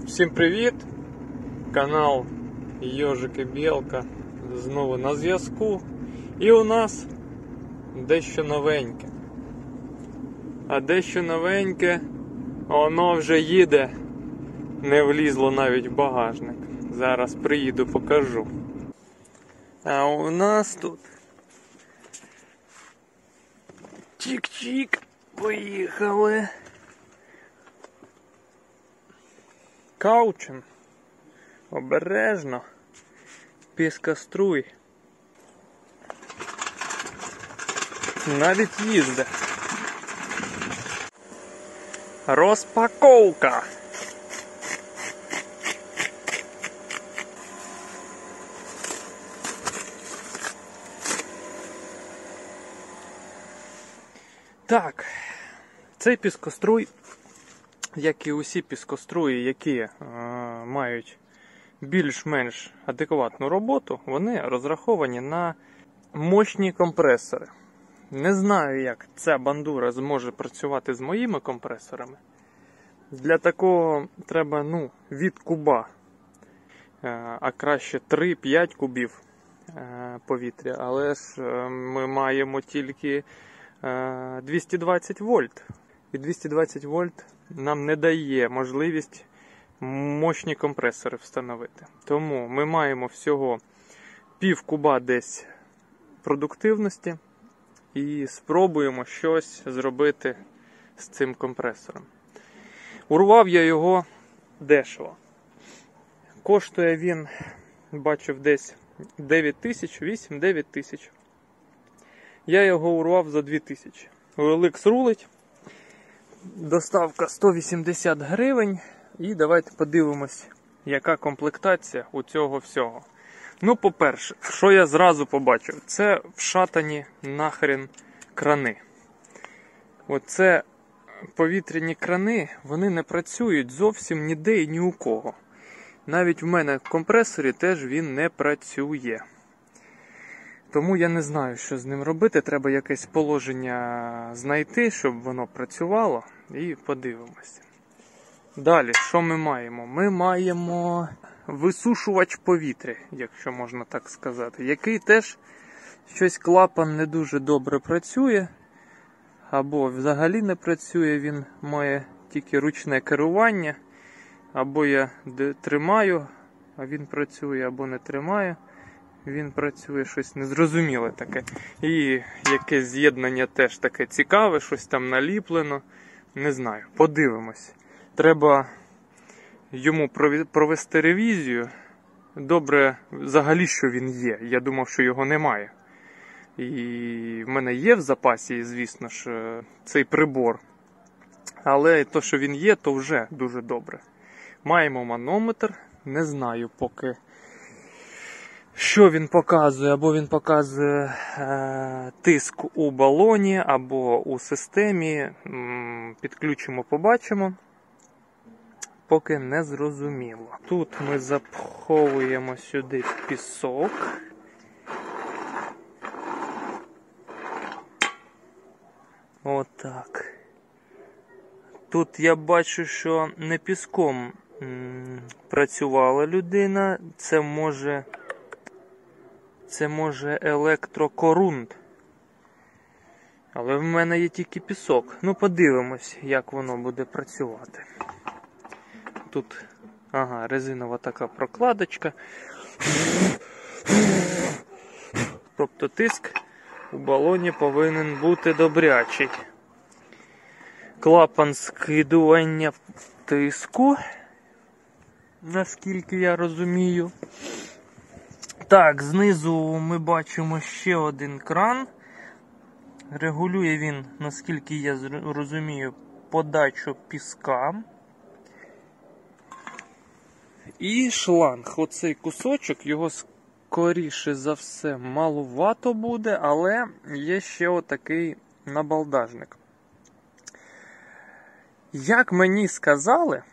Всім привіт! Канал Йожик і Білка знову на зв'язку. І у нас дещо новеньке. А дещо новеньке, воно вже їде. Не влізло навіть в багажник. Зараз приїду, покажу. А у нас тут чик-чик, поїхали. Каучен. Обережно. Піскоструй. Навіть їздить. Розпаковка. Так, цей піскоструй, як і усі піскоструї, які мають більш-менш адекватну роботу, вони розраховані на мощні компресори. Не знаю, як ця бандура зможе працювати з моїми компресорами. Для такого треба від куба, а краще 3-5 кубів повітря. Але ж ми маємо тільки 220 вольт. І 220 вольт нам не дає можливість мощні компресори встановити. Тому ми маємо всього пів куба десь продуктивності і спробуємо щось зробити з цим компресором. Урвав я його дешево. Коштує він, бачив, десь 9 тисяч, 8-9 тисяч. Я його урвав за 2 тисячі. OLX рулить. Доставка 180 гривень. І давайте подивимось, яка комплектація у цього всього. По-перше, що я зразу побачив? Це вшатані нахрен крани. Оце повітряні крани, вони не працюють зовсім ніде і ні у кого. Навіть в мене в компресорі теж він не працює. Тому я не знаю, що з ним робити. Треба якесь положення знайти, щоб воно працювало. І подивимося. Далі, що ми маємо? Ми маємо висушувач повітря, якщо можна так сказати, який теж щось клапан не дуже добре працює, або взагалі не працює, він має тільки ручне керування, або я тримаю, а він працює, або не тримаю, він працює, щось незрозуміле таке. І якесь з'єднання теж таке цікаве, щось там наліплено, не знаю, подивимось. Треба йому провести ревізію. Добре взагалі, що він є. Я думав, що його немає. І в мене є в запасі, звісно ж, цей прибор. Але то, що він є, то вже дуже добре. Маємо манометр. Не знаю поки, що він показує. Або він показує тиск у балоні, або у системі. Підключимо, побачимо. Поки не зрозуміло. Тут ми запховуємо сюди пісок. Отак. Тут я бачу, що не піском працювала людина. Це може електрокорунт. Але в мене є тільки пісок. Подивимось, як воно буде працювати. Тут, резинова така прокладочка. Тобто тиск у балоні повинен бути добрячий. Клапан скидування тиску, наскільки я розумію. Так, знизу ми бачимо ще один кран. Регулює він, наскільки я розумію, подачу піска. І шланг, оцей кусочок, його скоріше за все малувато буде, але є ще отакий набалдажник. Як мені сказали,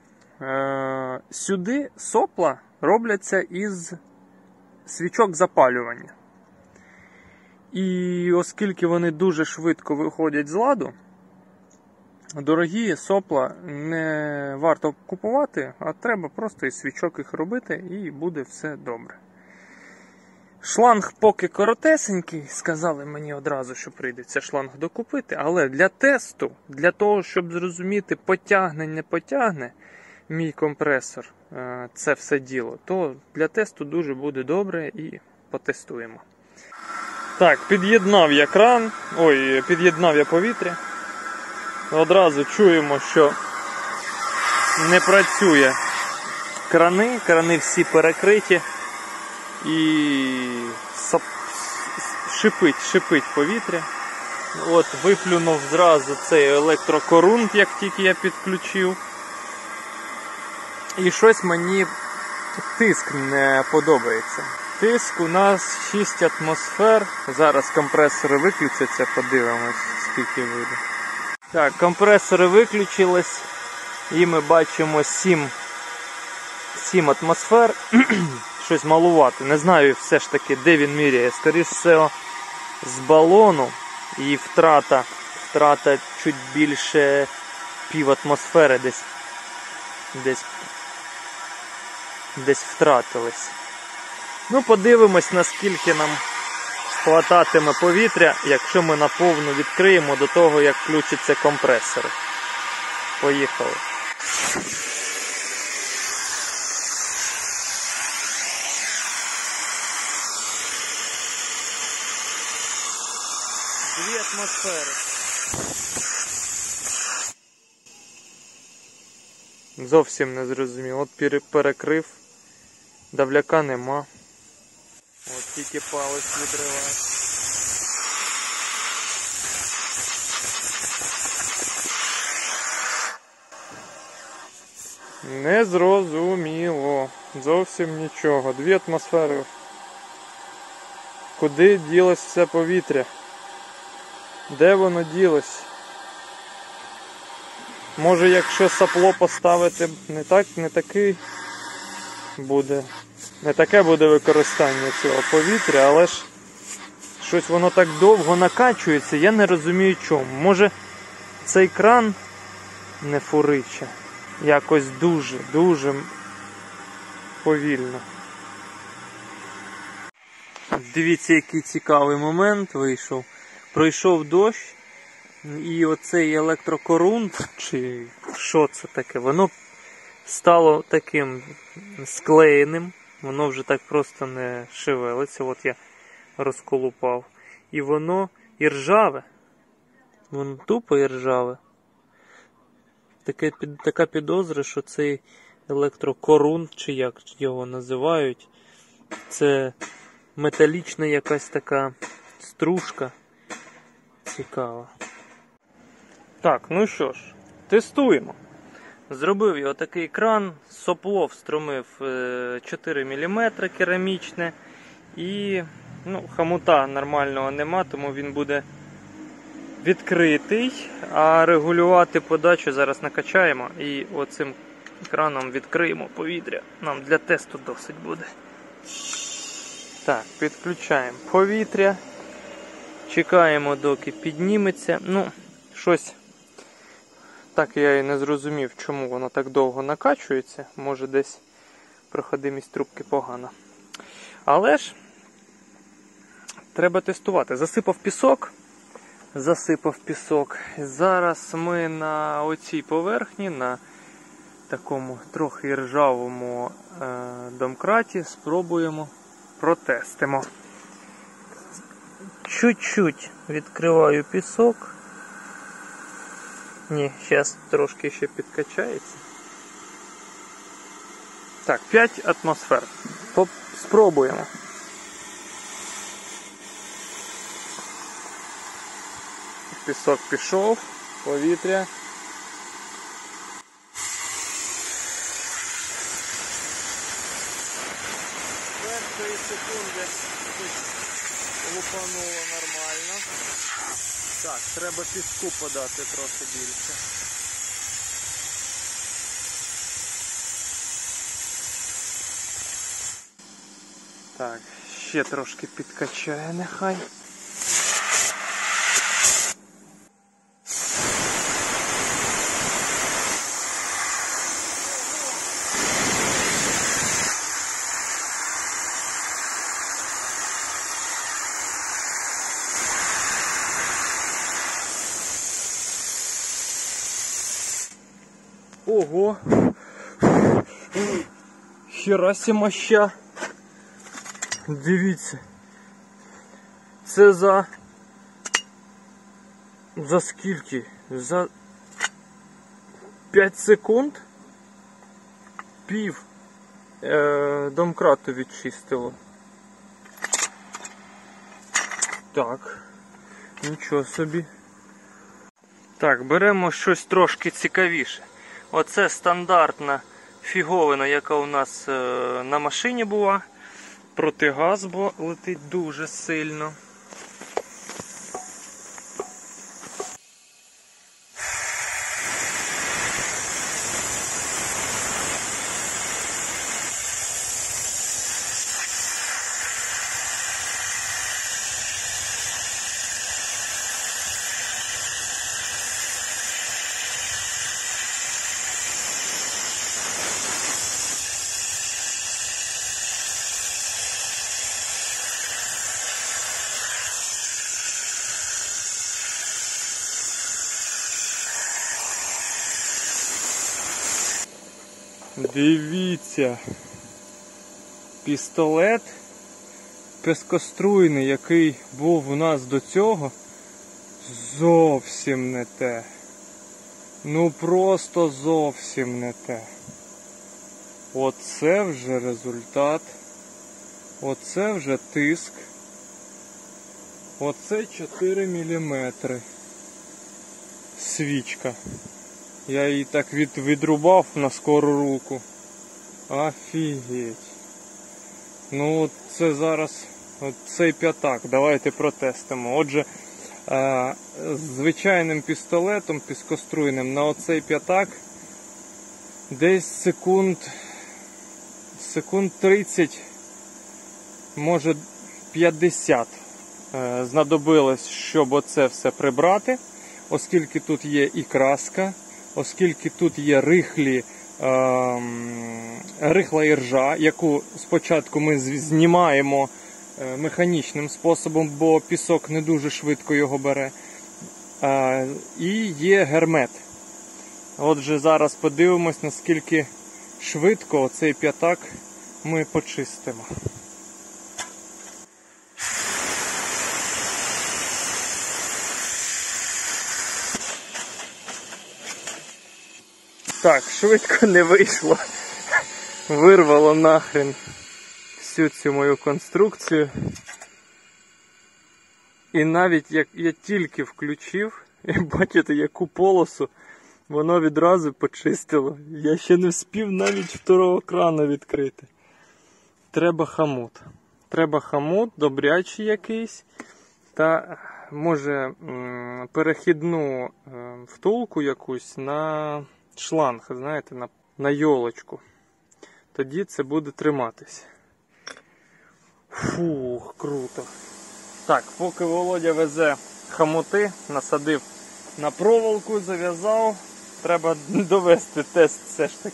сюди сопла робляться із свічок запалювання. І оскільки вони дуже швидко виходять з ладу, дорогі сопла не варто купувати, а треба просто із свічок їх робити і буде все добре. Шланг поки коротесенький, сказали мені одразу, що прийдеться шланг докупити, але для тесту, для того, щоб зрозуміти, потягне, не потягне мій компресор це все діло, то для тесту дуже буде добре і потестуємо. Так, під'єднав я кран, під'єднав я повітря. Одразу чуємо, що не працює крани всі перекриті і шипить повітря. От, виплюнув зразу цей електрокорунт, як тільки я підключив. І щось мені тиск не подобається. Тиск у нас 6 атмосфер. Зараз компресори виключаться, подивимось, скільки вийде. Так, компресори виключились і ми бачимо 7 атмосфер. Щось малувати. Не знаю все ж таки, де він міряє. Скоріше всього, з балону. І втрата чуть більше пів атмосфери десь втратились. Ну, подивимось, наскільки нам хвататиме повітря, якщо ми наповну відкриємо до того, як включиться компресор. Поїхали. Дві атмосфери. Зовсім не зрозумів. От перекрив. Давляка нема. От тільки палець відриває. Незрозуміло. Зовсім нічого. 2 атмосфери. Куди ділось все повітря? Де воно ділось? Може, якщо сапло поставити не таке буде використання цього повітря, але ж щось воно так довго накачується, я не розумію чому. Може цей кран не фуриче, якось дуже повільно. Дивіться, який цікавий момент вийшов. Пройшов дощ, і оцей електрокорунт, чи що це таке, воно стало таким склеєним, воно вже так просто не шевелиться, от я розколупав. І воно іржаве, воно тупо іржаве. Така підозра, що цей електрокорунт, чи як його називають, це металічна якась така стружка цікава. Так, ну що ж, тестуємо. Зробив я отакий кран, сопло встромив 4 мм керамічне і хомута нормального нема, тому він буде відкритий, а регулювати подачу зараз накачаємо і оцим краном відкриємо повітря. Нам для тесту досить буде. Так, підключаємо повітря, чекаємо доки підніметься. Щось так я і не зрозумів, чому воно так довго накачується. Може десь проходимість трубки погана. Але ж треба тестувати. Засипав пісок. Зараз ми на оцій поверхні, на такому трохи ржавому домкраті спробуємо, протестимо. Чуть-чуть відкриваю пісок. Ні, зараз трошки ще підкачається. Так, 5 атмосфер. Спробуємо. Пісок пішов, повітря. Першої секунди лупануло нормально. Так, треба піску подати трохи більше. Так, ще трошки підкачає нехай. Ого! Херася моща! Дивіться! Це за скільки? За 5 секунд пів домкрату відчистило. Так, нічого собі. Так, беремо щось трошки цікавіше. Оце стандартна фіговина, яка у нас на машині була. Протигаз, бо летить дуже сильно. Дивіться, пістолет пескоструйний, який був у нас до цього, зовсім не те. Ну просто зовсім не те. Оце вже результат. Оце вже тиск. Оце 4 мм. Свічка. Я її так відрубав на скору руку. Офігеть. Ну це зараз цей п'ятак. Давайте протестимо. Отже, звичайним пістолетом піскоструйним на оцей п'ятак десь секунд 30, може 50 знадобилось, щоб оце все прибрати, оскільки тут є і краска, оскільки тут є рихла іржа, яку спочатку ми знімаємо механічним способом, бо пісок не дуже швидко його бере. І є гермет. Отже, зараз подивимось, наскільки швидко оцей п'ятак ми почистимо. Так, швидко не вийшло. Вирвало нахрен всю цю мою конструкцію. І навіть як я тільки включив, і бачите, яку полосу, воно відразу почистило. Я ще не встиг навіть второго крана відкрити. Треба хомут. Треба хомут, добрячий якийсь. Та може перехідну втулку якусь на шланг, знаєте, на йолочку. Тоді це буде триматись. Фух, круто. Так, поки Володя везе хомути, насадив на проволоку, зав'язав. Треба довести тест все ж таки.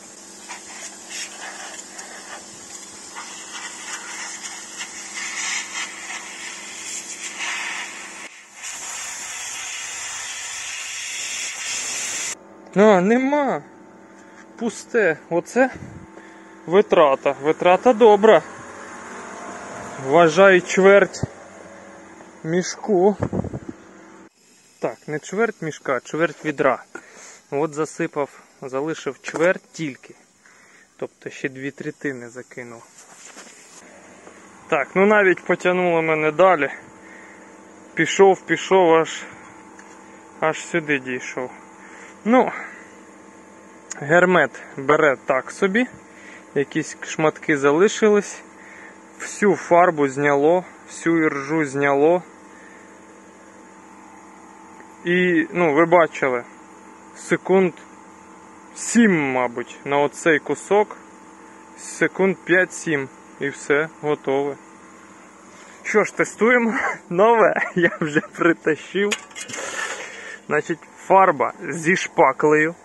Нема. Пусте. Оце витрата. Витрата добра. Вважай чверть мішку. Так, не чверть мішка, а чверть відра. От засипав, залишив чверть тільки. Тобто ще 2/3 закинув. Так, ну навіть потягнуло мене далі. Пішов, аж сюди дійшов. Ну, гермет бере так собі. Якісь шматки залишились. Всю фарбу зняло, всю іржу зняло. І, ну, ви бачили, секунд 7, мабуть, на оцей кусок. Секунд 5-7. І все, готове. Що ж, тестуємо нове. Я вже притащив. Значить, фарба зі шпаклею.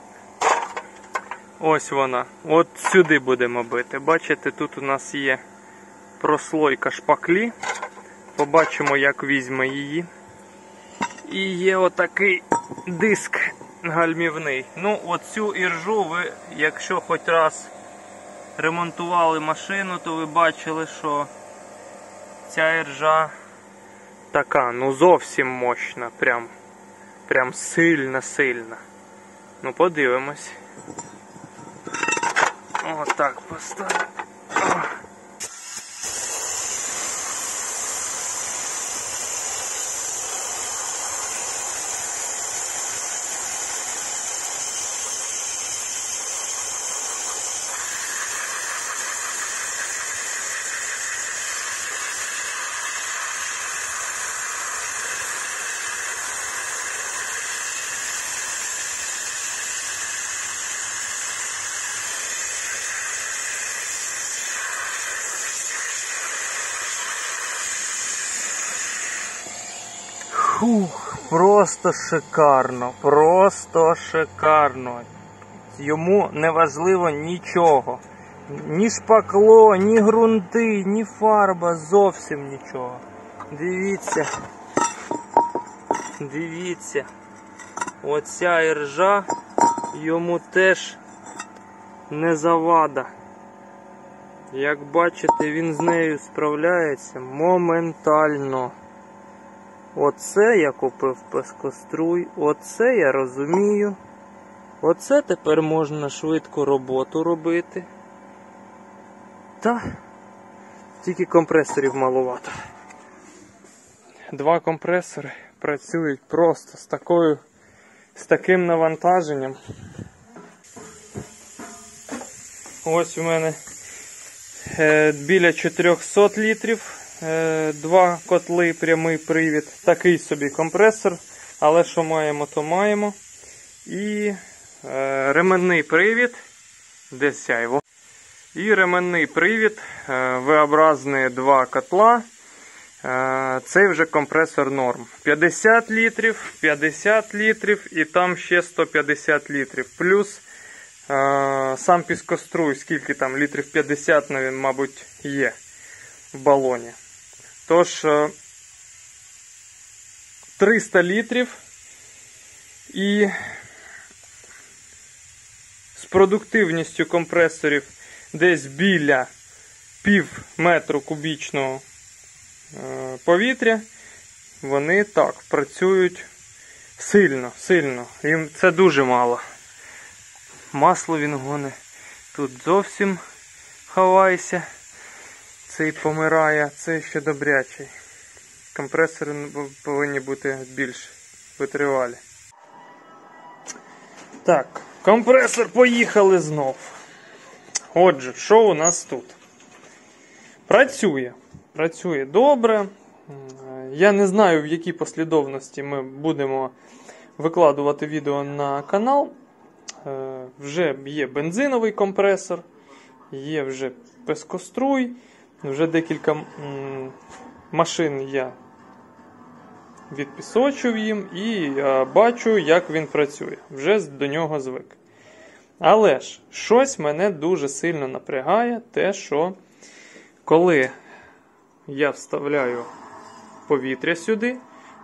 Ось вона. От сюди будемо бити. Бачите, тут у нас є прослойка шпаклі. Побачимо, як візьме її. І є отакий диск гальмівний. Ну, оцю іржу ви, якщо хоч раз ремонтували машину, то ви бачили, що ця іржа така, ну зовсім мощна, прям сильна. Ну, подивимось. Отак поставимо. Фух, просто шикарно. Йому не важливо нічого. Ні шпакло, ні ґрунти, ні фарба, зовсім нічого. Дивіться. Оця іржа йому теж не завада. Як бачите, він з нею справляється моментально. Оце я купив пескоструй, оце я розумію. Оце тепер можна швидко роботу робити. Та тільки компресорів маловато. 2 компресори працюють просто з таким навантаженням. Ось у мене біля 400 літрів. 2 котли, прямий привід, такий собі компресор, але що маємо, то маємо. І ременний привід, десь сяйво. І ременний привід, V-образні 2 котла. Цей вже компресор норм. 50 літрів і там ще 150 літрів. Плюс сам піскоструй, скільки там, літрів 50, мабуть, є в балоні. Тож 300 літрів і з продуктивністю компресорів десь біля пів метру кубічного повітря, вони так працюють сильно. Їм це дуже мало. Масло він гоне. Тут зовсім ховайся. Цей помирає, цей ще добрячий. Компресори повинні бути більш витривалі. Так, компресор, поїхали знов. Отже, що у нас тут? Працює добре. Я не знаю, в якій послідовності ми будемо викладувати відео на канал. Вже є бензиновий компресор, є вже пескоструй. Вже декілька машин я відпісочив їм і бачу, як він працює. Вже до нього звик. Але ж, щось мене дуже сильно напрягає, те, що коли я вставляю повітря сюди,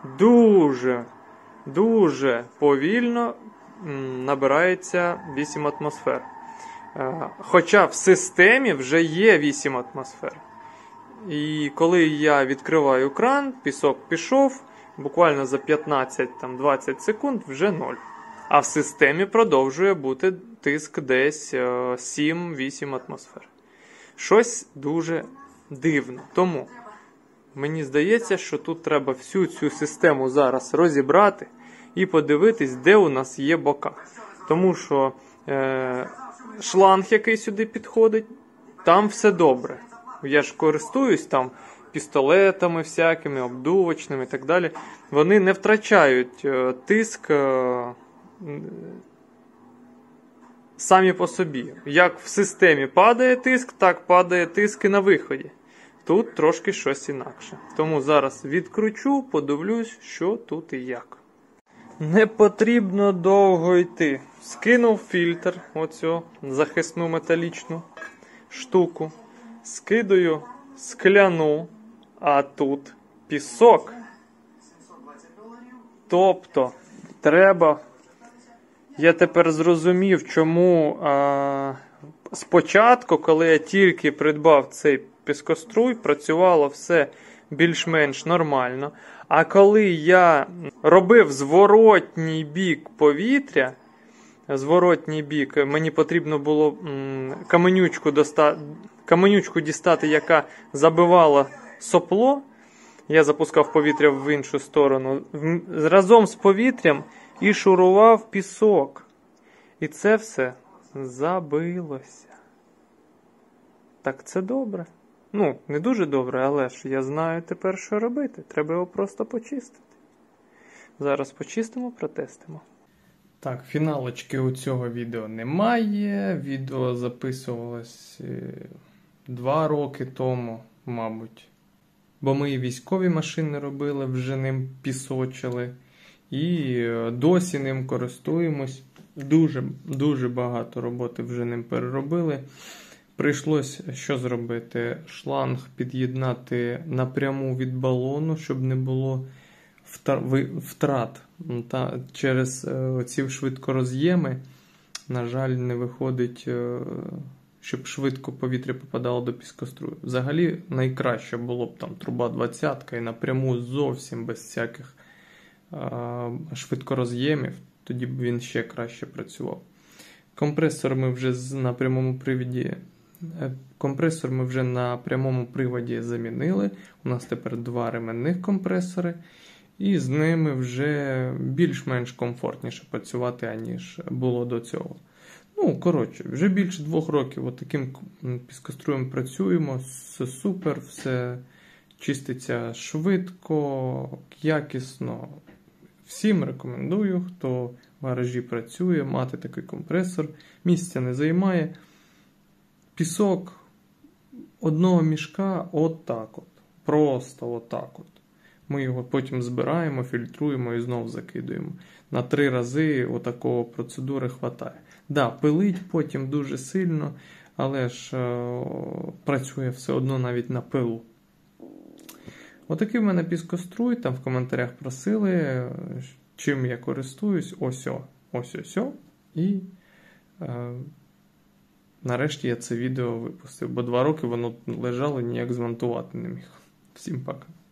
дуже повільно набирається 8 атмосфер. Хоча в системі вже є 8 атмосфер. І коли я відкриваю кран, пісок пішов, буквально за 15-20 секунд вже 0. А в системі продовжує бути тиск десь 7-8 атмосфер. Щось дуже дивно. Тому мені здається, що тут треба всю цю систему зараз розібрати і подивитись, де у нас є бока. Тому що шланг, який сюди підходить, там все добре. Я ж користуюсь там пістолетами всякими, обдувочними і так далі. Вони не втрачають тиск самі по собі. Як в системі падає тиск, так падає тиск і на виході. Тут трошки щось інакше. Тому зараз відкручу, подивлюсь, що тут і як. Не потрібно довго йти. Скинув фільтр, оцю захисну металічну штуку. Скидаю скляну, а тут пісок. Тобто треба Я тепер зрозумів, чому спочатку, коли я тільки придбав цей піскоструй, працювало все більш-менш нормально. А коли я робив зворотній бік повітря, мені потрібно було каменючку дістати, яка забивала сопло. Я запускав повітря в іншу сторону. Разом з повітрям і шурував пісок. І це все забилося. Так це добре. Ну, не дуже добре, але ж я знаю тепер, що робити. Треба його просто почистити. Зараз почистимо, протестимо. Так, фіналочки у цього відео немає. Відео записувалось 2 роки тому, мабуть. Бо ми і військові машини робили, вже ним пісочили. І досі ним користуємось. Дуже багато роботи вже ним переробили. Прийшлось що зробити? Шланг під'єднати напряму від балону, щоб не було втрат. Через ці швидкороз'єми, на жаль, не виходить, щоб швидко повітря попадало до піскострую. Взагалі найкраще було б там труба 20 і напряму зовсім без всяких швидкороз'ємів, тоді б він ще краще працював. Компресор ми вже на прямому приводі замінили. У нас тепер 2 ременних компресори. І з ними вже більш-менш комфортніше працювати, аніж було до цього. Ну, коротше, вже більше 2 років отаким піскоструєм працюємо. Все супер, все чиститься швидко, якісно. Всім рекомендую, хто в гаражі працює, мати такий компресор. Місця не займає. Пісок одного мішка отак от. Просто отак от. Ми його потім збираємо, фільтруємо і знову закидуємо. На 3 рази отакого процедури хватає. Да, пилить потім дуже сильно, але ж працює все одно навіть на пилу. Отакий в мене піскоструй, там в коментарях просили, чим я користуюсь. Ось. І нарешті я це відео випустив, бо 2 роки воно лежало, ніяк змонтувати не міг. Всім пока.